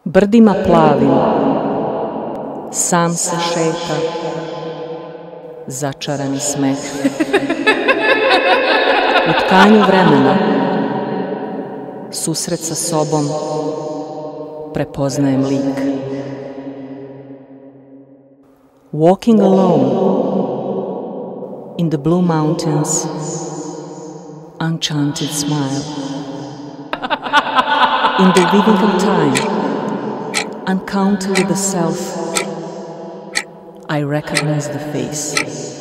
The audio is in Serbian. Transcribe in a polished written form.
Brdima plavim, sam se šeta, začarani smeh. U tkanju vremena, susret sa sobom, prepoznajem lik. Walking alone, in the blue mountains, enchanted smile. In the weaving of time, encounter with the self, I recognize the face.